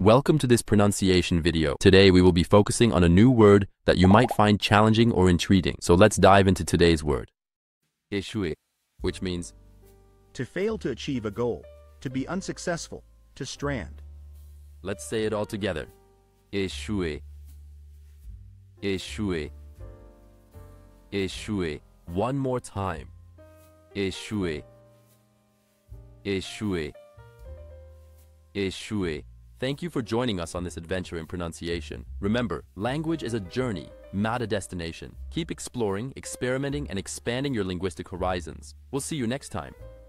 Welcome to this pronunciation video. Today we will be focusing on a new word that you might find challenging or intriguing. So let's dive into today's word. Échouer, which means to fail to achieve a goal, to be unsuccessful, to strand. Let's say it all together. Échouer. Échouer. Échouer. One more time. Échouer. Échouer. Échouer. Thank you for joining us on this adventure in pronunciation. Remember, language is a journey, not a destination. Keep exploring, experimenting, and expanding your linguistic horizons. We'll see you next time.